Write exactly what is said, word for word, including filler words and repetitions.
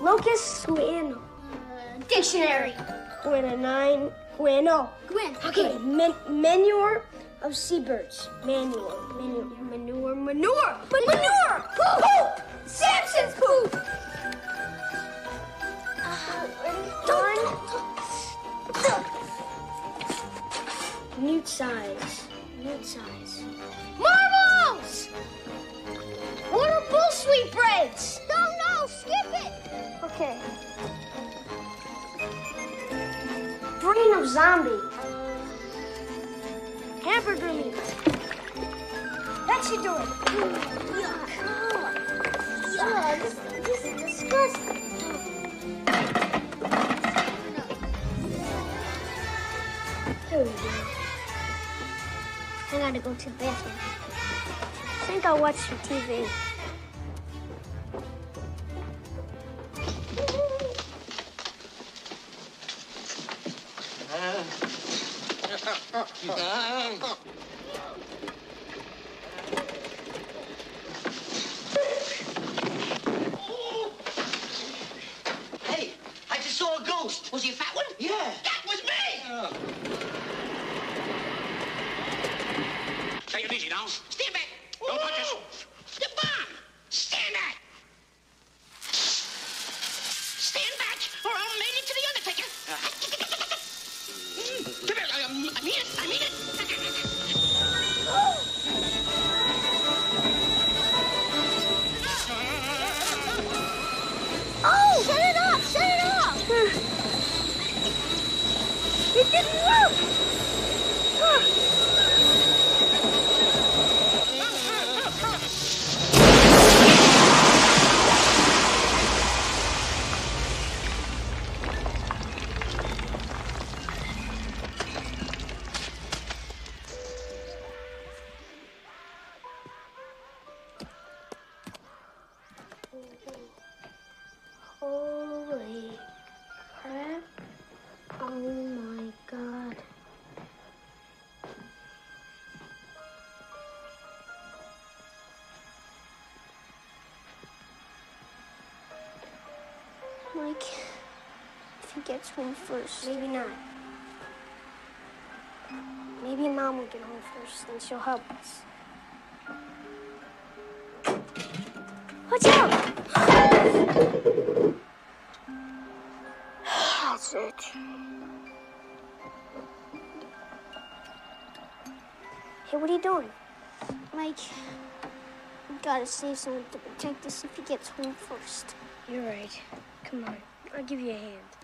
Locust. Guano. Uh, dictionary. Guanine. Guano. Gwen. Okay. Man manure of seabirds. Manure. Manure. Manure. Manure. But manure. Poop. Samson's poop. One. Newt size. Newt size. Marbles. What are bull sweetbreads? No, no, skip it. Okay. Brain of zombie. Hamburger meat. That should do it. Yuck. Yeah, this, this is disgusting. Here we go. I gotta go to the bathroom. I think I'll watch some T V. Hey, I just saw a ghost. Was he a fat one? Yeah. That was me! Oh. Take it easy now. Stand back. Don't touch us. The bomb. Stand back. Stand back, or I'll mail it to the Undertaker. Come here. I, um, I mean it. I mean it. Oh, shut it off! Shut it off! It didn't work! Holy crap. Oh my God. Mike, if he gets home first. Maybe not. Maybe Mom will get home first, then she'll help us. Watch out! That's it. Hey, what are you doing? Mike, we gotta save someone to protect us if he gets home first. You're right. Come on, I'll give you a hand.